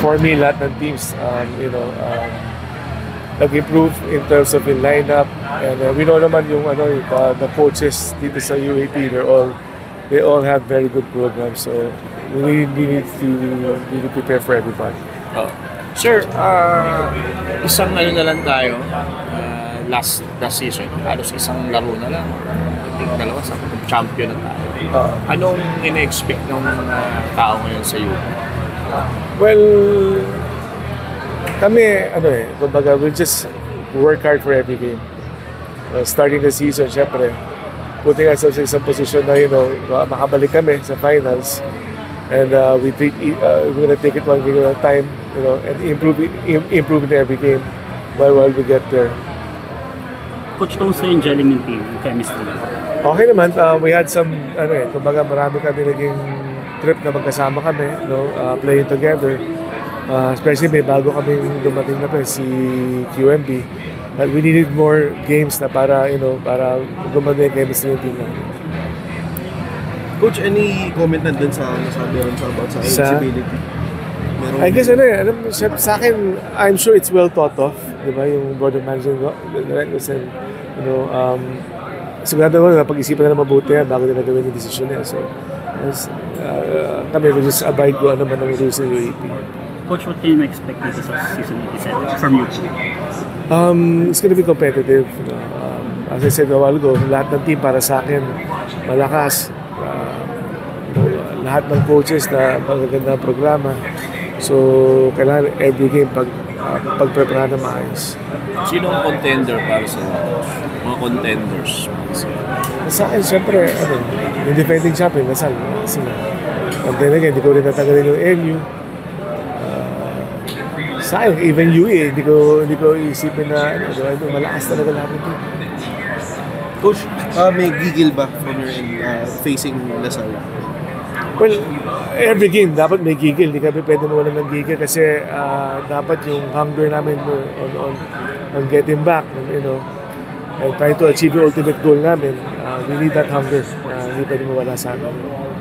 for me, lahat ng teams, nag-improve in terms of yung lineup. And we know naman yung the coaches dito sa UAP, they all have very good programs. So we need to really prepare for everybody. Sir, isang na lang tayo, last season, halos isang laro na lang. I think dalawa sa champion na tayo. Anong ina-expect ng tao ngayon sa UP? Well, kami, kumbaga, we'll just work hard for every game. Starting the season, syempre, putting ourselves in some position na, makabalik kami sa finals. And we're gonna take it one game at a time, and improve in every game while we get there. Coach, kamusta yung gelling ng team, yung chemistry? Okay naman, we had some, kumbaga marami kami naging trip na magkasama kami, playing together. Especially may bago kaming dumating na si QMB. But we needed more games na para gumanda yung chemistry ng team namin. Coach, any comment na dun sa nasabi about sa eligibility? I guess sa akin, I'm sure it's well thought of, di ba, yung board of management, sigurado ko na pag-isipan na mabuti bago nila gawin yung decision niya. So, kami will just abide ko ano man ang rules ng UAP. Coach, what can you expect dito sa season 87 from you? It's gonna be competitive. As I said a while ago, lahat ng team para sa akin malakas. Lahat ng coaches na magaganda programa. So, kailangan every game pag-prepare na maayos. Sino ang contender para sa mga contenders? Sa akin, siyempre, yung defending champion, Lasal. And then again, hindi ko rin natagalin yung NU. Sa akin, even UA, hindi ko isipin na malakas talaga lahat ng team. Coach, may gigil ba from your end facing Lasal? Well, every game dapat may gigil. Hindi kami pwede mawalan ng gigil kasi dapat yung hunger namin on getting back, and trying to achieve the ultimate goal namin. We need that hunger. Hindi pwede mawala sa amin.